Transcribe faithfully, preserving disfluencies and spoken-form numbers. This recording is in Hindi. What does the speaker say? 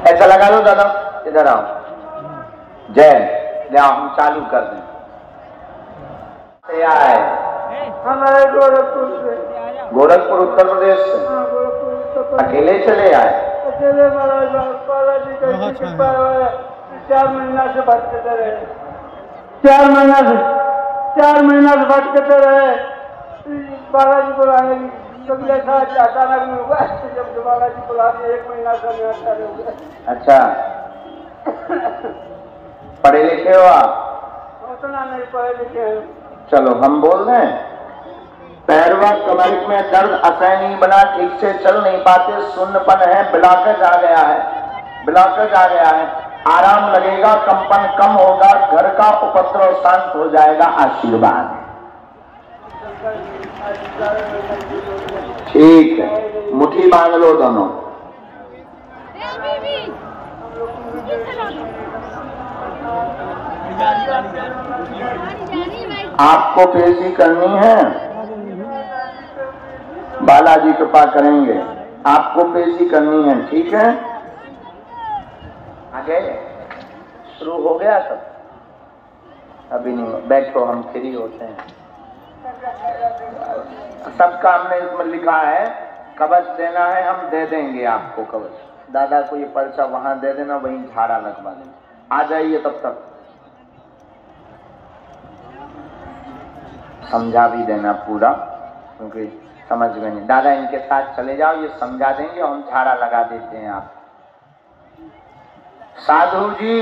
ऐसा लगा लो दादा, इधर आओ। जय, ले आओ, हम चालू कर दें। आए हमारे गोरखपुर से। गोरखपुर उत्तर प्रदेश से? हाँ, गोरखपुर उत्तर प्रदेश। अकेले चले आए? अकेले महाराज बालाजी का कृपा है। चार महीना से भटकते रहे, चार महीना से चार महीना से भटकते रहे। बालाजी बुलाने कभी ऐसा अचानक में हुआ, जब बालाजी बुलाने एक महीना से मैं अच्छा हो गया। अच्छा, पढ़े लिखे हो आप? उतना नहीं पढ़े लिखे हैं। चलो हम बोल दें। पैरवा कमर में दर्द असह नहीं बना, ठीक से चल नहीं पाते, शून्यपन है, ब्लॉकेज आ गया है, ब्लॉकेज आ गया है, आराम लगेगा, कंपन कम होगा, घर का उपद्रव शांत हो जाएगा, आशीर्वाद। ठीक है, मुट्ठी बांध लो दोनों। आपको पेशी करनी है, बालाजी कृपा करेंगे, आपको पेशी करनी है, ठीक है? आगे शुरू हो गया सब? अभी नहीं, बैठो, हम फ्री होते हैं। सबका हमने इसमें लिखा है, कवच देना है, हम दे देंगे आपको कवच। दादा को ये पर्चा वहां दे देना, वहीं झाड़ा लगवा देना। आ जाइए, तब तक समझा भी देना पूरा, क्योंकि समझ में नहीं। दादा इनके साथ चले जाओ, ये समझा देंगे, हम झाड़ा लगा देते हैं आप। साधु जी,